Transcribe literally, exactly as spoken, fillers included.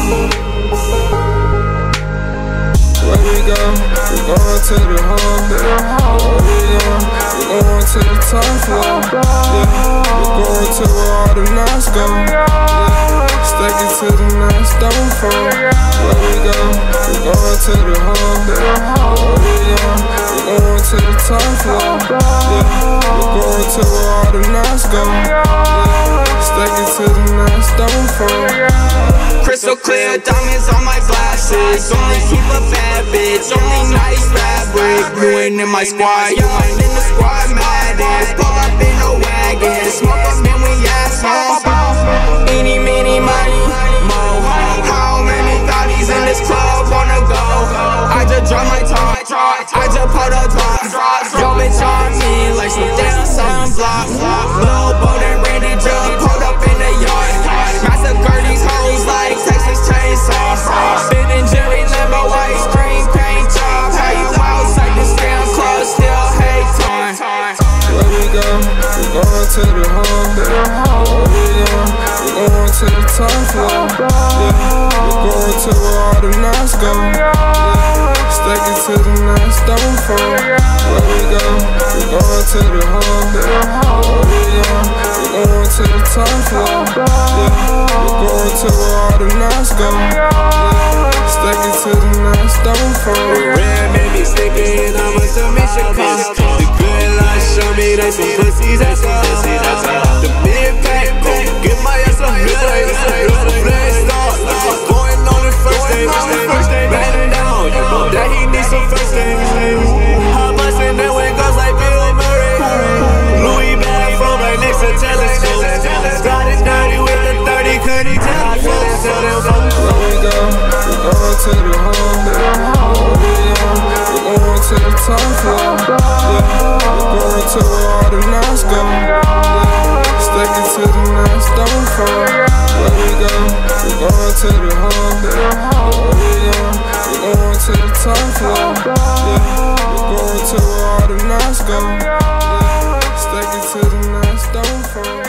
Where we go? We going to the home. Where we going? We going to the top floor. Yeah, we going to where all the nights go. Yeah, stack it to the nights don't fall. Where we go? We going to the home. Where we going? We going to the top floor. Yeah, we going to where all the nights go. Yeah, stack it to the nights don't fall. Crystal clear, diamonds on my glasses. Only keep a bad bitch, only nice fabric. You ain't in my squad, you ain't in the squad, madness. Pull up in a wagon, smoke up and we ass home. Eeny, meeny, money, mo. How many thotties in this club wanna go? I just drop my top, I just put a top. Yo, bitch on me like some damn sunblock. Lil' boat and Randy just pulled up in the yard. Massacre these hoes like Texas Chainsaw. Ben and Jerry Lambo ice cream paint job. How you outside this damn club still hate time. Where we go? We going to the home. Where we going? We going to the top floor. Yeah, we going to where all the nights go. Yeah, stack it to the nights don't fall. Where we go? We going to the home. Where we going? We going to the top floor. Yeah, we going to where all the nights go. Yeah, stack it to the nights don't fall. Red made me sticky and I'm a submission come. The good life show me they some pussies that's all. The mid pack, give my ass a million. Flash start, going on the first day. Bang down, you know that he needs some first aid. Hot bustin' and when goes like Bill Murray. Louis bag from right next to telescope. Got it dirty with the thirty, couldn't he tell I feel it, tell them fuck. Where we go? We going to the home. Where we going? We going to the top floor. Yeah, we going to where all the nights go. Yeah, stack it to the nights don't fall. Where we go? We going to the home. Where we going? We going to the top floor. Yeah, we going to where all the nights go. Yeah, stack it to the nights don't fall.